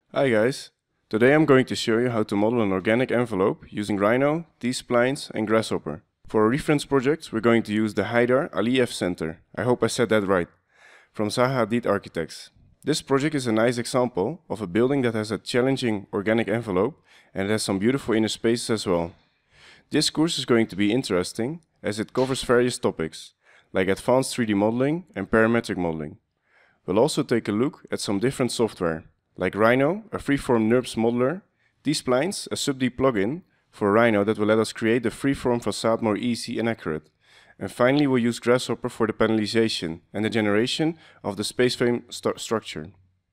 Hi guys! Today I'm going to show you how to model an organic envelope using Rhino, T-splines and Grasshopper. For our reference project we're going to use the Heydar Aliyev Centre, I hope I said that right, from Zaha Hadid Architects. This project is a nice example of a building that has a challenging organic envelope and it has some beautiful inner spaces as well. This course is going to be interesting as it covers various topics, like advanced 3D modeling and parametric modeling. We'll also take a look at some different software, like Rhino, a freeform NURBS modeler, T-splines, a sub-D plugin for Rhino that will let us create the freeform facade more easy and accurate. And finally we'll use Grasshopper for the panelization and the generation of the space frame structure.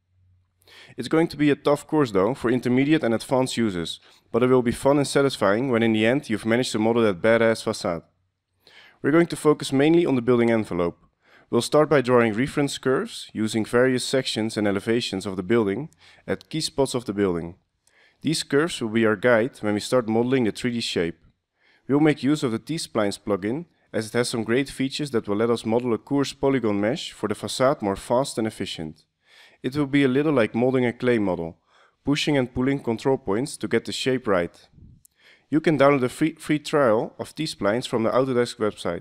It's going to be a tough course though for intermediate and advanced users, but it will be fun and satisfying when in the end you've managed to model that badass facade. We're going to focus mainly on the building envelope. We'll start by drawing reference curves using various sections and elevations of the building at key spots of the building. These curves will be our guide when we start modeling the 3D shape. We'll make use of the T-splines plugin as it has some great features that will let us model a coarse polygon mesh for the facade more fast and efficient. It will be a little like modeling a clay model, pushing and pulling control points to get the shape right. You can download a free trial of T-splines from the Autodesk website.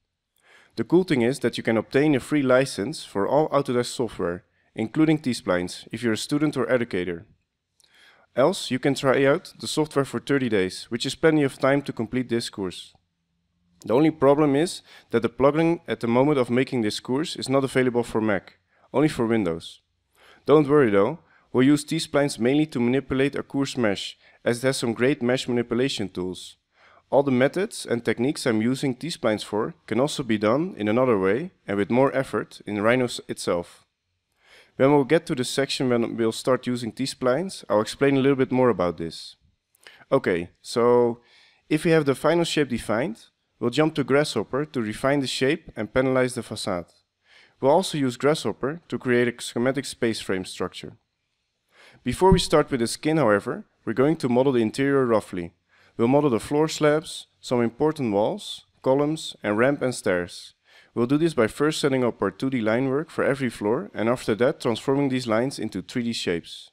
The cool thing is that you can obtain a free license for all Autodesk software, including T-splines, if you're a student or educator. Else, you can try out the software for 30 days, which is plenty of time to complete this course. The only problem is that the plugin at the moment of making this course is not available for Mac, only for Windows. Don't worry though, we'll use T-splines mainly to manipulate a coarse mesh, as it has some great mesh manipulation tools. All the methods and techniques I'm using T-splines for can also be done in another way and with more effort in Rhino itself. When we'll get to the section when we'll start using T-splines, I'll explain a little bit more about this. Okay, so if we have the final shape defined, we'll jump to Grasshopper to refine the shape and panelize the facade. We'll also use Grasshopper to create a schematic space frame structure. Before we start with the skin, however, we're going to model the interior roughly. We'll model the floor slabs, some important walls, columns and ramp and stairs. We'll do this by first setting up our 2D line work for every floor and after that transforming these lines into 3D shapes.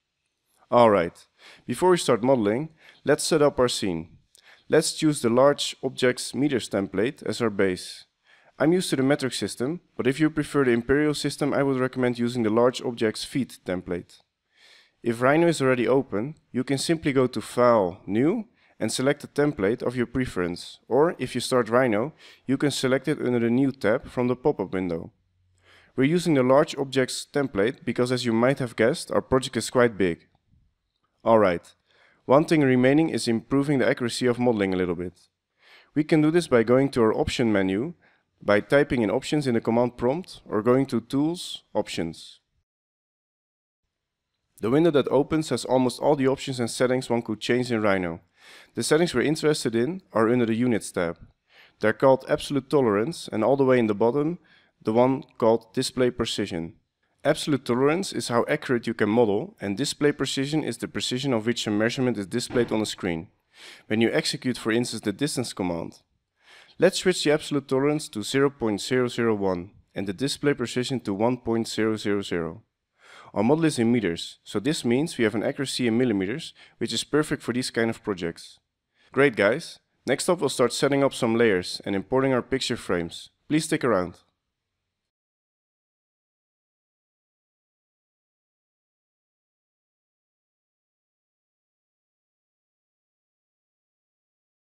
Alright, before we start modeling, let's set up our scene. Let's choose the large objects meters template as our base. I'm used to the metric system, but if you prefer the imperial system I would recommend using the large objects feet template. If Rhino is already open, you can simply go to File, New, and select a template of your preference, or if you start Rhino, you can select it under the New tab from the pop-up window. We're using the large objects template because, as you might have guessed, our project is quite big. Alright, one thing remaining is improving the accuracy of modeling a little bit. We can do this by going to our option menu, by typing in options in the command prompt, or going to Tools, Options. The window that opens has almost all the options and settings one could change in Rhino. The settings we're interested in are under the Units tab. They're called Absolute Tolerance and all the way in the bottom, the one called Display Precision. Absolute Tolerance is how accurate you can model and Display Precision is the precision of which a measurement is displayed on the screen. When you execute for instance the distance command. Let's switch the Absolute Tolerance to 0.001 and the Display Precision to 1.000. Our model is in meters, so this means we have an accuracy in millimeters, which is perfect for these kind of projects. Great guys! Next up we'll start setting up some layers and importing our picture frames. Please stick around.